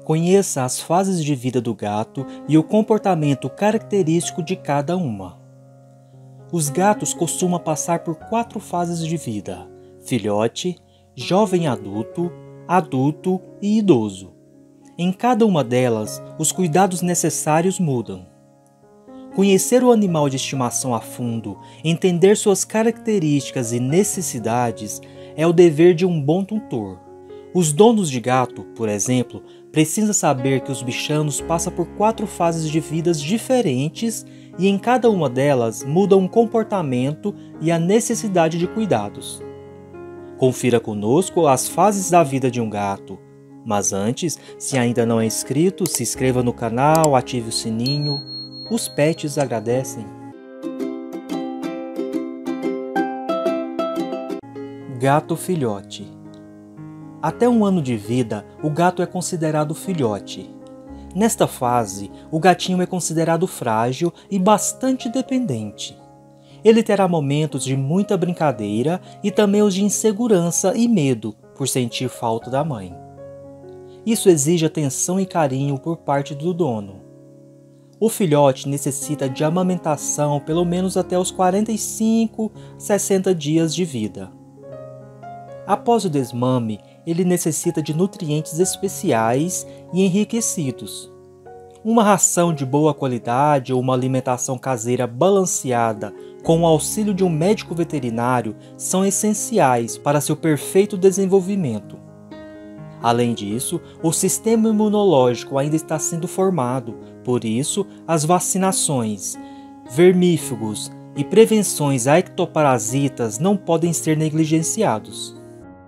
Conheça as fases de vida do gato e o comportamento característico de cada uma. Os gatos costumam passar por 4 fases de vida: filhote, jovem adulto, adulto e idoso. Em cada uma delas, os cuidados necessários mudam. Conhecer o animal de estimação a fundo, entender suas características e necessidades é o dever de um bom tutor. Os donos de gato, por exemplo, precisam saber que os bichanos passam por 4 fases de vidas diferentes e em cada uma delas muda um comportamento e a necessidade de cuidados. Confira conosco as fases da vida de um gato. Mas antes, se ainda não é inscrito, se inscreva no canal, ative o sininho. Os pets agradecem. Gato filhote. Até 1 ano de vida, o gato é considerado filhote. Nesta fase, o gatinho é considerado frágil e bastante dependente. Ele terá momentos de muita brincadeira e também os de insegurança e medo por sentir falta da mãe. Isso exige atenção e carinho por parte do dono. O filhote necessita de amamentação pelo menos até os 45, 60 dias de vida. Após o desmame, ele necessita de nutrientes especiais e enriquecidos. Uma ração de boa qualidade ou uma alimentação caseira balanceada com o auxílio de um médico veterinário são essenciais para seu perfeito desenvolvimento. Além disso, o sistema imunológico ainda está sendo formado, por isso, as vacinações, vermífugos e prevenções a ectoparasitas não podem ser negligenciados.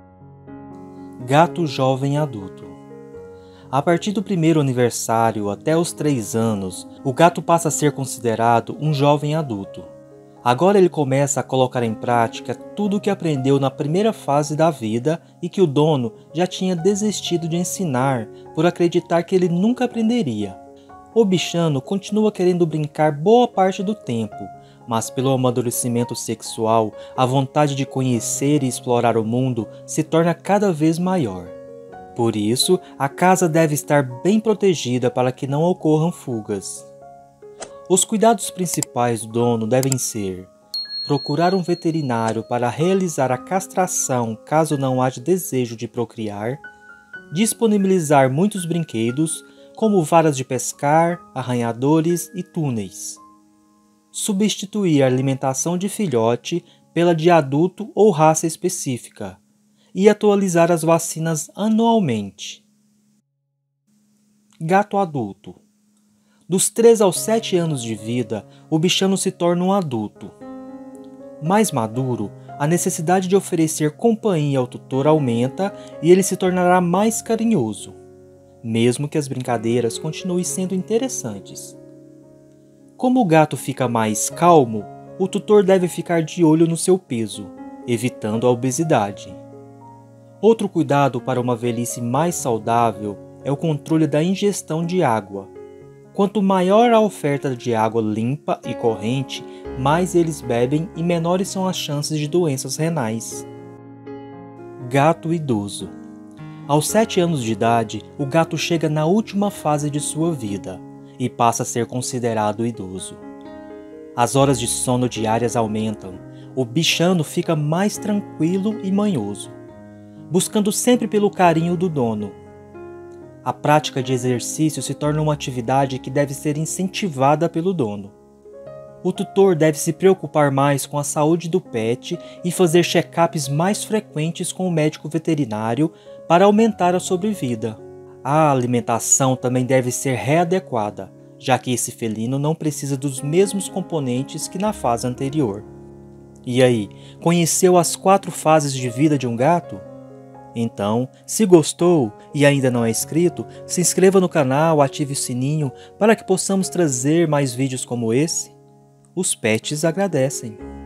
Gato jovem adulto. A partir do primeiro aniversário até os 3 anos, o gato passa a ser considerado um jovem adulto. Agora ele começa a colocar em prática tudo o que aprendeu na primeira fase da vida e que o dono já tinha desistido de ensinar por acreditar que ele nunca aprenderia. O bichano continua querendo brincar boa parte do tempo, mas pelo amadurecimento sexual, a vontade de conhecer e explorar o mundo se torna cada vez maior. Por isso, a casa deve estar bem protegida para que não ocorram fugas. Os cuidados principais do dono devem ser: procurar um veterinário para realizar a castração caso não haja desejo de procriar, disponibilizar muitos brinquedos, como varas de pescar, arranhadores e túneis, substituir a alimentação de filhote pela de adulto ou raça específica, e atualizar as vacinas anualmente. Gato adulto. Dos 3 aos 7 anos de vida, o bichano se torna um adulto. Mais maduro, a necessidade de oferecer companhia ao tutor aumenta e ele se tornará mais carinhoso, mesmo que as brincadeiras continuem sendo interessantes. Como o gato fica mais calmo, o tutor deve ficar de olho no seu peso, evitando a obesidade. Outro cuidado para uma velhice mais saudável é o controle da ingestão de água. Quanto maior a oferta de água limpa e corrente, mais eles bebem e menores são as chances de doenças renais. Gato idoso. Aos 7 anos de idade, o gato chega na última fase de sua vida e passa a ser considerado idoso. As horas de sono diárias aumentam, o bichano fica mais tranquilo e manhoso, buscando sempre pelo carinho do dono. A prática de exercício se torna uma atividade que deve ser incentivada pelo dono. O tutor deve se preocupar mais com a saúde do pet e fazer check-ups mais frequentes com o médico veterinário para aumentar a sobrevida. A alimentação também deve ser readequada, já que esse felino não precisa dos mesmos componentes que na fase anterior. E aí, conheceu as 4 fases de vida de um gato? Então, se gostou e ainda não é inscrito, se inscreva no canal, ative o sininho para que possamos trazer mais vídeos como esse. Os pets agradecem.